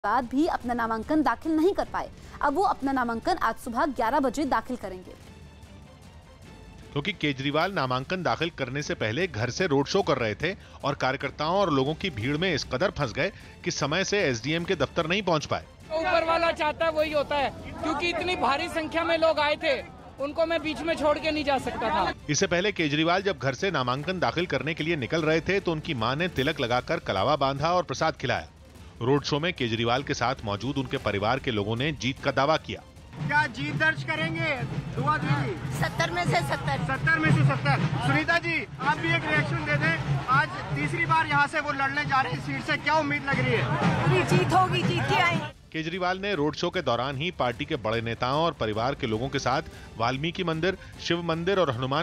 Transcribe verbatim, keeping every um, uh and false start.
बाद भी अपना नामांकन दाखिल नहीं कर पाए। अब वो अपना नामांकन आज सुबह ग्यारह बजे दाखिल करेंगे। क्योंकि केजरीवाल नामांकन दाखिल करने से पहले घर से रोड शो कर रहे थे और कार्यकर्ताओं और लोगों की भीड़ में इस कदर फंस गए कि समय से एसडीएम के दफ्तर नहीं पहुंच पाए। ऊपर वाला चाहता है वही होता है, क्योंकि इतनी भारी संख्या में लोग आए थे, उनको मैं बीच में छोड़ के नहीं जा सकता था। इससे पहले केजरीवाल जब घर से नामांकन दाखिल करने के लिए निकल रहे थे तो उनकी मां ने तिलक लगाकर कलावा बांधा और प्रसाद खिलाया। रोड शो में केजरीवाल के साथ मौजूद उनके परिवार के लोगों ने जीत का दावा किया। क्या जीत दर्ज करेंगे? दुआ दीजिए। सत्तर में से सत्तर सत्तर में से सत्तर। सुनीता जी, आप भी एक रिएक्शन दे दें। आज तीसरी बार यहाँ से वो लड़ने जा रहे हैं सीट से, क्या उम्मीद लग रही है? पूरी जीत होगी, जीत के आए। केजरीवाल ने रोड शो के दौरान ही पार्टी के बड़े नेताओं और परिवार के लोगों के साथ वाल्मीकि मंदिर, शिव मंदिर और हनुमान